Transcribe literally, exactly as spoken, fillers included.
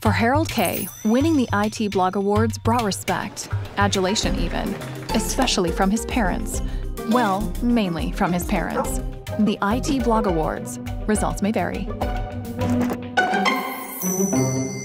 For Harold K., winning the I T Blog Awards brought respect, adulation even, especially from his parents. Well, mainly from his parents. The I T Blog Awards. Results may vary.